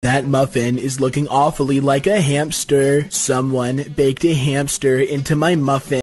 That muffin is looking awfully like a hamster. Someone baked a hamster into my muffin.